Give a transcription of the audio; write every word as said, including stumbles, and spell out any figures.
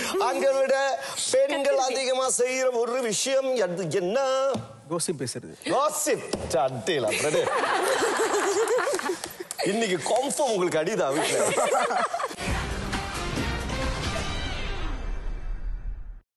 ஆண்களை விட பெண்கள் அதிகமா செய்யற ஒரு விஷயம் அது என்ன? கோசிப் பேசுறது. கோசிப் சட்டில பிரதே. இன்னைக்கு கன்ஃபார்ம் உங்களுக்கு அடிதா வீட்ல.